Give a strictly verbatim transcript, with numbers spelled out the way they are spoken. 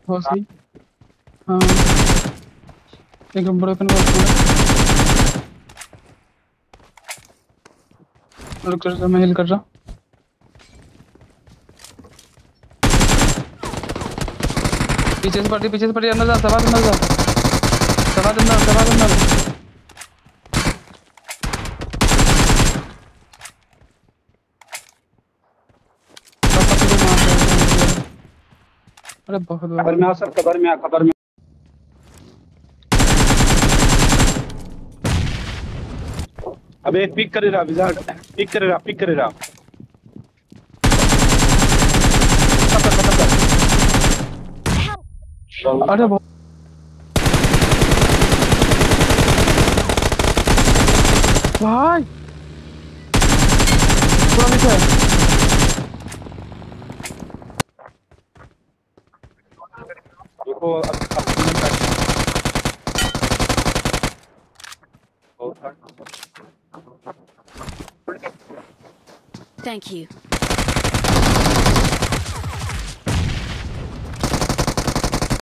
बहुत सही। हाँ एक ब्रोकन का रुक कर मैं हिल कर रहा। पीछे से पड़ी पीछे से पड़ी अंदर जा सवार अंदर जा सवार अंदर सवार अंदर। अरे बहुत खबर में आ सर, खबर में आ, खबर में। अबे पिक करे रहा विजार्ड, पिक करे रहा, पिक करे रहा। अरे बहुत भाई पूरा नीचे है। देखो अब Thank you.